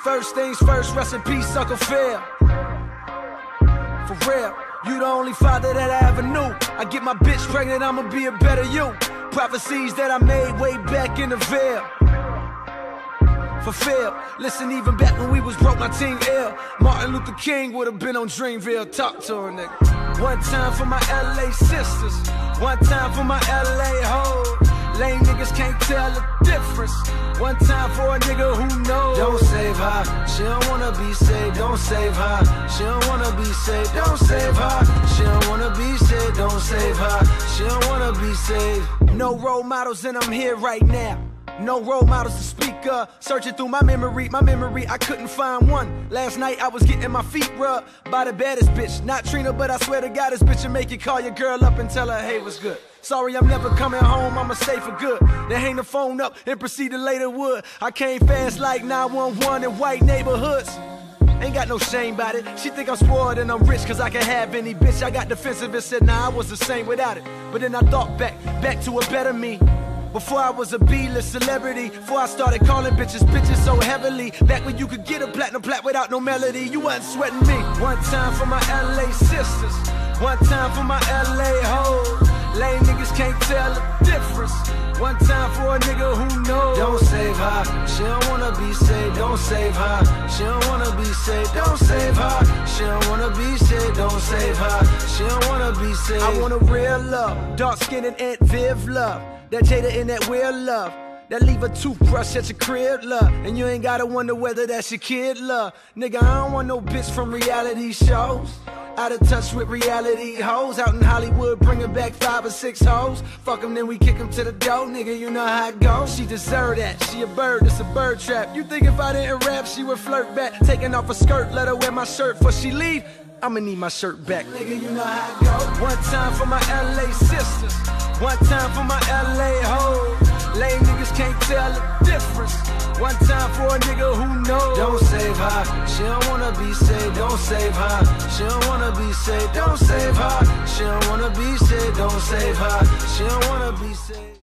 First things first, rest in peace, Uncle Phil. For real, you the only father that I ever knew. I get my bitch pregnant, I'ma be a better you. Prophecies that I made way back in the veil. Fulfilled. Listen, even back when we was broke, my team ill. Martin Luther King would've been on Dreamville. Talk to her, nigga. One time for my LA sisters, one time for my LA hoes. Lame niggas can't tell the difference. One time for a nigga who knows. Don't save her, she don't wanna be saved. Don't save her, she don't wanna be saved. Don't save her, she don't wanna be saved. Don't save her, she don't wanna be saved. No role models and I'm here right now. No role models to speak of. Searching through my memory, I couldn't find one. Last night I was getting my feet rubbed by the baddest bitch. Not Trina, but I swear to God this bitch will make you call your girl up and tell her, hey, what's good? Sorry, I'm never coming home, I'ma stay for good. Then hang the phone up and proceed to lay the wood. I came fast like 911 in white neighborhoods. Ain't got no shame about it. She think I'm spoiled and I'm rich cause I can have any bitch. I got defensive and said, nah, I was the same without it. But then I thought back to a better me. Before I was a B-list celebrity, before I started calling bitches so heavily. Back when you could get a platinum plat without no melody, you wasn't sweating me. One time for my LA sisters, one time for my LA hoes. Lame niggas can't tell the difference. One time for a nigga who knows. Don't save her, she don't wanna be saved. Don't save her, she don't wanna be saved. Don't save her, she don't wanna be saved. Don't save her, she don't wanna be saved. I want a real love, dark skin and Aunt Viv love. That Jada in that weird love, that leave a toothbrush at your crib, love. And you ain't gotta wonder whether that's your kid, love. Nigga, I don't want no bitch from reality shows. Out of touch with reality hoes. Out in Hollywood bringing back 5 or 6 hoes. Fuck them, then we kick them to the door. Nigga, you know how it goes. She deserve that, she a bird, it's a bird trap. You think if I didn't rap, she would flirt back. Taking off her skirt, let her wear my shirt before she leave. I'ma need my shirt back. Nigga, you know how it goes. One time for my LA sisters, one time for my LA hoes. Lame niggas can't tell the difference. One time for a nigga who knows. Don't save her, she don't wanna be saved. Don't save her, she don't wanna be saved. Don't save her, she don't wanna be saved. Don't save her, she don't wanna be saved.